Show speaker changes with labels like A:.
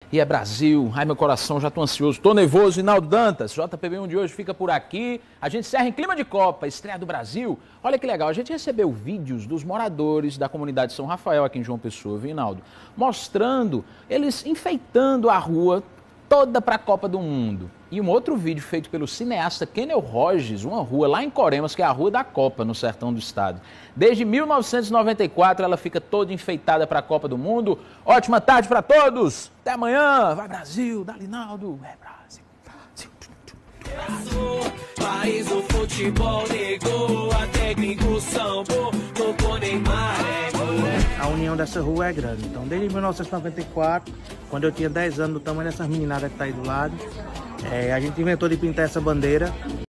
A: E é Brasil. Ai, meu coração, já tô ansioso, tô nervoso. Hinaldo Dantas, JPB1 de hoje fica por aqui. A gente encerra em clima de Copa, estreia do Brasil. Olha que legal, a gente recebeu vídeos dos moradores da comunidade São Rafael aqui em João Pessoa, viu, Hinaldo? Mostrando eles enfeitando a rua toda para a Copa do Mundo. E um outro vídeo feito pelo cineasta Kenel Rogers, uma rua lá em Coremas, que é a Rua da Copa, no sertão do estado. Desde 1994 ela fica toda enfeitada para a Copa do Mundo. Ótima tarde para todos. Até amanhã. Vai Brasil, dá Linaldo. É Brasil.
B: País do futebol negou, a técnico sambo, tocou Neymar.
C: A união dessa rua é grande. Então, desde 1994, quando eu tinha 10 anos, do tamanho dessas meninadas que tá aí do lado, a gente inventou de pintar essa bandeira.